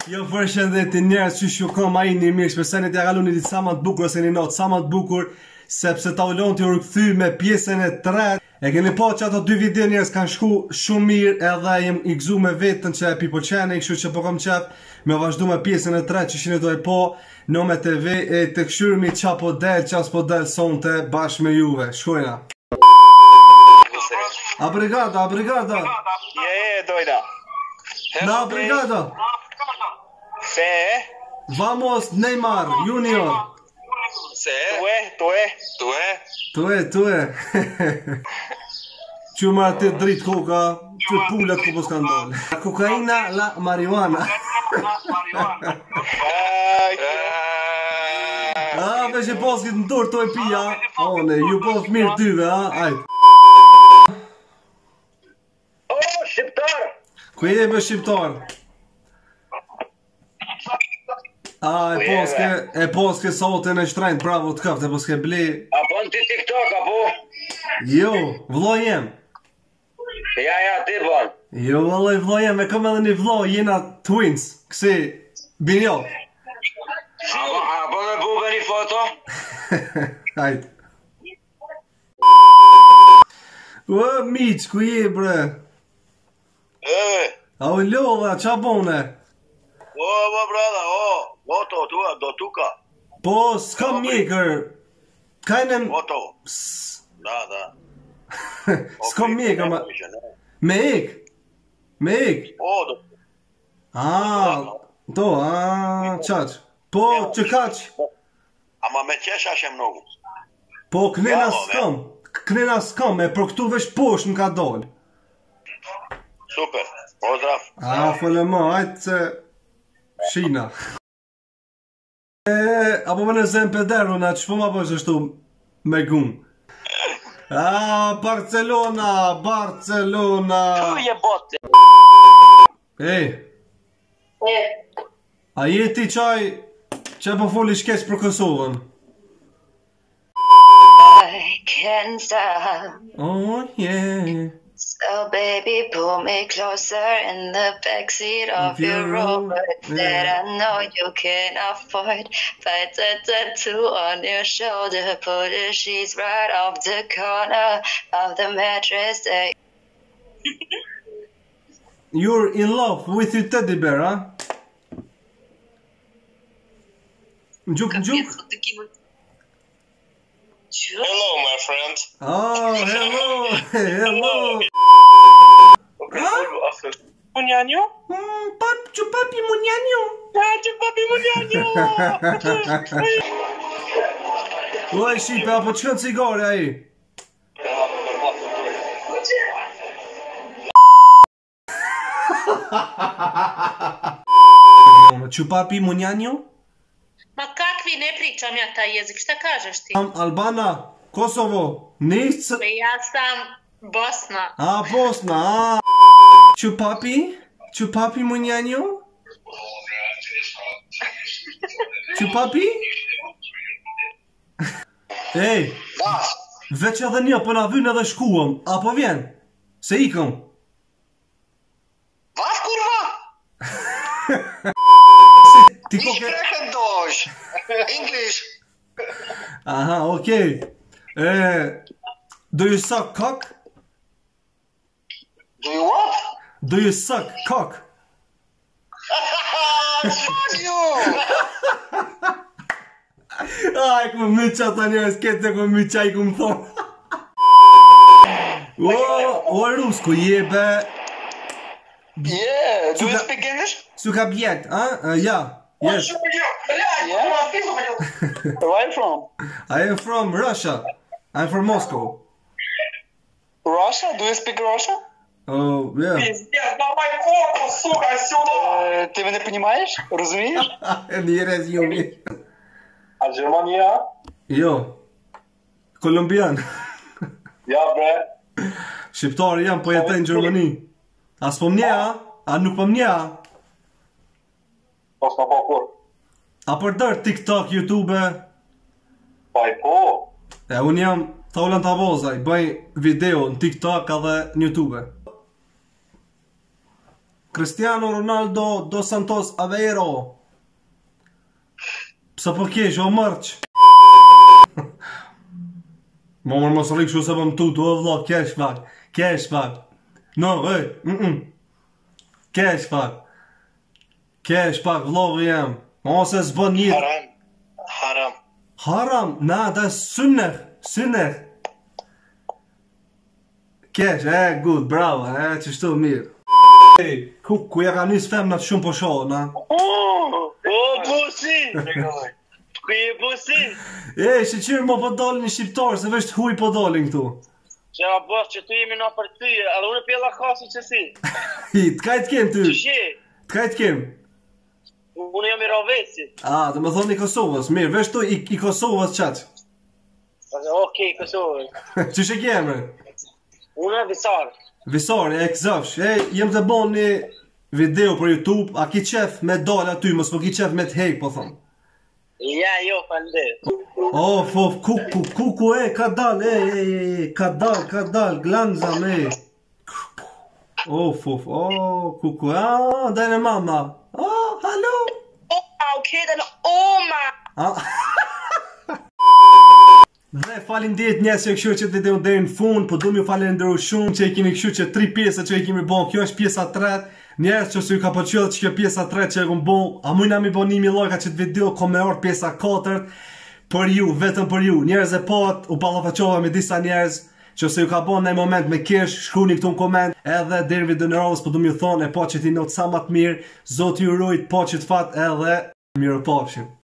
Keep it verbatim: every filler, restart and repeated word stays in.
Jo përshëndetje njerëz, që ju kam ai një mirë, shpresoj t'ja kaloni ditë sa më të bukur ose një natë sa më të bukur, sepse ta ulon ti u rkthy me pjesën e tretë. E keni pa që ato dy video njerëz kanë shku shumë mirë, edhe jem i gëzu me vetën që e pi pëlqeni, kështu që po kam qef me vazhdu me pjesën e tretë që shini do e po në me T V e të këshyrmi qa po del, qa s'po del sonte bashkë me juve. Shkojna. A brigada, a brigada. Je, je, dojda. Na brigada. Se? Vamos Neymar Junior. Se? Tu e, tu e, tu e. Tu e, tu e. Që ma të dritë koka, që pullet ku po s'kan dole. Kokaina la marijuana. A, veç e poskit në dorë të e pia. One, ju po të mirë tyve, a, ajt. O, shqiptar! Ku e be shqiptar? A, e poske, e poske sotën e shtrajnë, bravo të këftë, e poske ble. Apo në ti TikTok, apo? Jo, vlo jem. Ja, ja, ti bon. Jo, vlo, vlo jem, e kam edhe një vlo, jena twins, kësi, binjo. Apo, apo me bube një foto? Hajt. Ua, miq, ku je, bre? E, A u lova, qa bone? o, o, brada, o, o, to, tu, do tuka. Po, s'kam mjekër. Kajnem... O, to, S- da, da. S'kam mjekër, ma... Me ik? Me ik? O, do, A, to, a, qaq. Po, që kaq. ama me qesha shem nugu. Po, knena Bravo, s'kam. Knena s'kam, e për këtu vesh posh më ka dol. Super, pozdrav. A, fole ma, ajtë se... Shina. E, apo më në zem pederu, na që po ma bësh ashtu me gun. A, Barcelona, Barcelona. Tu je bote. Ej, E, a jeti qaj që po foli shkeq për Kosovën? I can't stop. Oh, yeah. So baby, pull me closer in the backseat of Of your your Rover Rover, that yeah. I know you can afford. Fight a tattoo on your shoulder, put the sheets right off the corner of the mattress. That You're in love with your teddy bear, huh? Gjuk, gjuk? Hello, my friend. Oh, hello, hello. Munjanjo? Mm, pap, që papi munjanjo. Ja, që papi munjanjo. Oj, shipe, apo që kënë cigare aji? Që papi munjanjo? Ma kakvi ne pričam ja taj jezik, šta kažeš ti? Am Albana, Kosovo, Nis... Pa ja sam Bosna. A, Bosna, a... Që papi? Që papi munjanjo? Që papi? Ej, veç edhe një, po na vynë edhe shkuëm, apo vjen? Se ikëm? Vas, kurva? Ti Ich ko ke... spreche Deutsch. English. Aha, okej. Eh, do you suck cock? Do you what? Do you suck cock? Fuck you! Aj, ku më qa ta njërës, këtë se ku më qa i ku më thonë. O, o, rusku, jebe... Yeah, do you Suka- speak English? Suka bjet, a? Uh, ja, yes. Yeah. Where are you from? I am from Russia. I'm from Moscow. Russia? Do you speak Russian? Oh, yeah. Пиздец, давай фото, сука, сюда! Э, ты меня понимаешь? Разумеешь? Njerëz jumi. А Германия? Jo. Kolumbian. Ja, bre. Shqiptari jam, po jetaj në Gjermani. A s'po mnja, a? A nuk po mnja? Po s'ma po kur. A përdër TikTok, YouTube? Pa i po. E, unë jam Tholan Tavozaj, bëj video në TikTok edhe në YouTube. Cristiano Ronaldo dos Santos Aveiro. Pse po keq, o mërç. Më mërë mos rikë shu se po më tutu, o vlo, keq pak, keq pak. No, ej, mm -mm. Keq pak. Keq pak, vlovë jam. Ose s'bën jetë. Haram. Haram. Haram, na, da sünneh, sünneh. Keq, e, good, bravo, e, qështu mirë. Ej, ku, ku ja ka njës femnat shumë po shohë, na? O, busi! Ku je busi? Ej, shqyqyrë mo po dolin një shqiptarë, se vesh huj po dolin këtu. Që a bësh që tu jemi në për ty, edhe unë pjella kasi që si. Hi, t'kajt kem ty? Që shi? T'kajt kem? Unë jam i Rovesi. A, dhe më thonë i Kosovës, mirë, vesh tu i, i Kosovës qatë. Okej, Kosovë. Që shë kemë? Unë e Visar. Visar, e këzëfsh, e, jem të bon një video për YouTube, a ki qef me dal aty, mos po ki qef me t'hej, po thonë. Ja, jo, fande. Of, of, kuku, kuku, e, ka dal, e, e, e, ka dal, ka dal, glanza, me. Of, of, o, kuku, a, dajnë mama. O, hallo. Okej, den oma. A. Dhe falin dit njerëz që e këshur që të video deri në fund, po du m'ju falenderu shumë që e keni këshur që tri pjesë që e kemi bon, kjo është pjesa tretë. Njerëz që su ju ka pëlqyer që kjo pjesa tretë që e kom bon, a mujna mi bon nimi lojka që të video ko me orë pjesa katërt për ju, vetëm për ju. Njerëz e pat, u ballafaqova me disa njerëz që se ju ka bon në moment me kesh, shkruni këtu në koment, edhe deri video në radhës, po du m'ju thonë, e pa që ti not sa më të mirë, Zoti ju rujt, pa që të fat edhe mirë pafshim.